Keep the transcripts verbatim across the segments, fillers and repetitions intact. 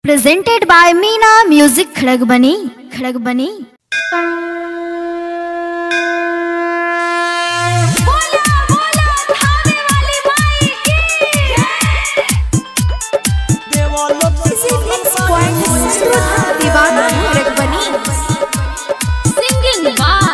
Presented by Meena Music Khadagbani Khadagbani Deewana Khadagbani Singing by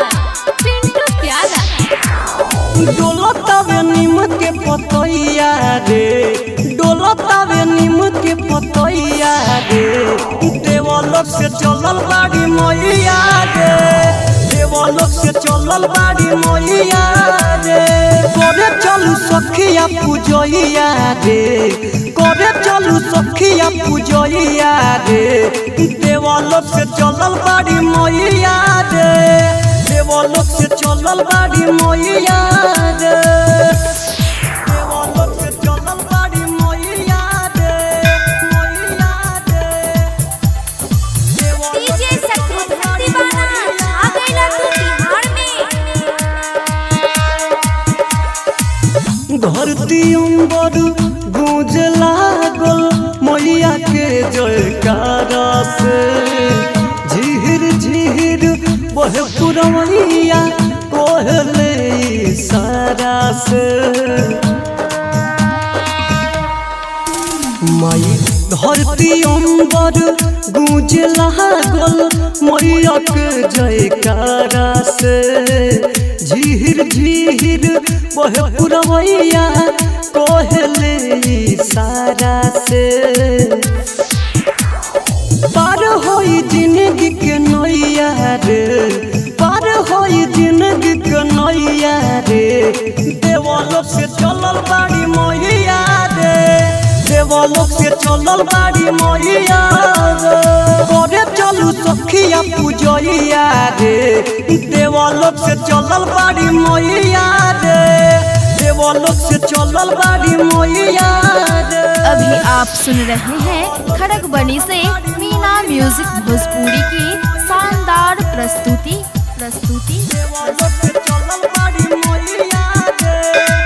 डोलतावे नीम के पतैया रे डोलतावे नीम के पतैया रे देवलोक से चलल बाड़ी मैया रे देवलोक से चलल बाड़ी मैया रे करे चलू सखिया पूजैया रे करे चलू सखिया पूजैया रे देवलोक से चलल बाड़ी मैया रे देवलोक से चलल बाड़ी मैया रे देवलोक से चलल बाड़ी मैया रे मैया रे डीजे शत्रुघ्न दीवाना आ गइला तू बिहार में धरती अंबर गूंज लागल मैया के जयकारा से झीर झीर बहे पुरवैया कोहले सारा से माई धरती अंबर गूंज लागल मैया के जयकारा से झीर झीर बहे पुरवैया कोहले सारा से पार होई जिंदगी के नैया रे पार होई जिंदगी के नैया रे देवलोक से चलल बाड़ी मैया रे देवलोक से चलल बाड़ी मैया रे करे चलू सखिया पूजैया रे देवलोक से चलल बाड़ी मैया रे देवलोक से चलल बाड़ी मैया रे। अभी आप सुन रहे हैं खड़गबनी से मीना म्यूजिक भोजपुरी की शानदार प्रस्तुति प्रस्तुति देवलोक से चलल बाड़ी मैया रे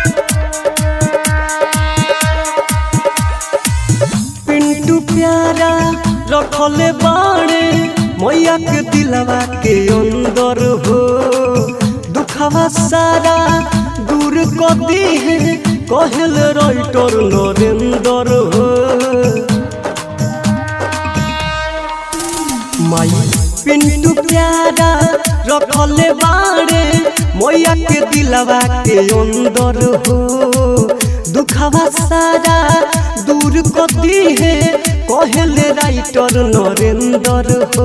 पिंटू प्यारा रखले बाड़े मैया के दिलवा के अंदर हो दुखवा सारा दूर कर दी है कहल राइटर नरेंद्र हो माई पिंटू प्यारा रखले बाड़े मैया के दिलवा के अंदर हो दुखवा सारा दूर कर दी है कहल राइटर नरेंद्र हो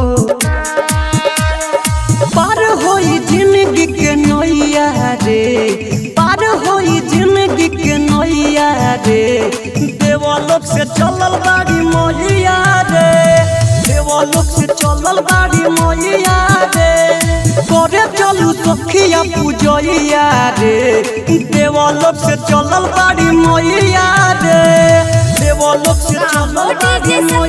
पार होई जिंदगी के नैया रे पार होई जिंदगी के नैया रे देवलोक से चलल बाड़ी मैया रे देवलोक से चलल बाड़ी मैया रे करे चलू सखिया पूजैया रे देवलोक से चलल बाड़ी मैया रे देवलोक से चलल बाड़ी